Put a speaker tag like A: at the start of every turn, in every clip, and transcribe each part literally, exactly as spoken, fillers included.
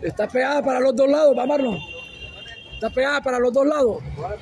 A: Está pegada para los dos lados, va Marlon. Está pegada para los dos lados.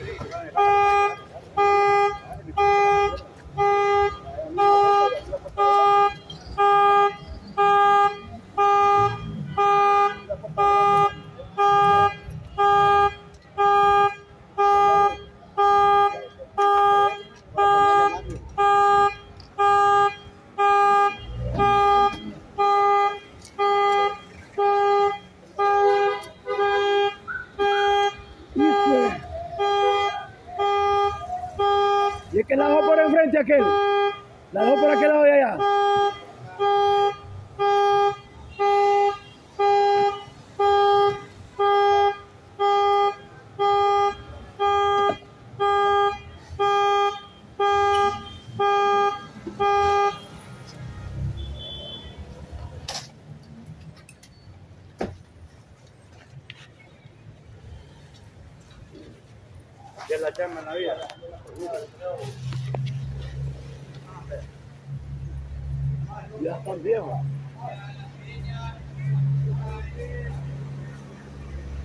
A: Y es que la dejó por enfrente aquel. La dejó por aquel lado de allá.
B: Que es la chamba en la vida.
A: Ya están viejos.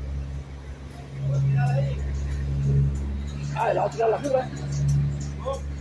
A: Ah, la otra la fuga.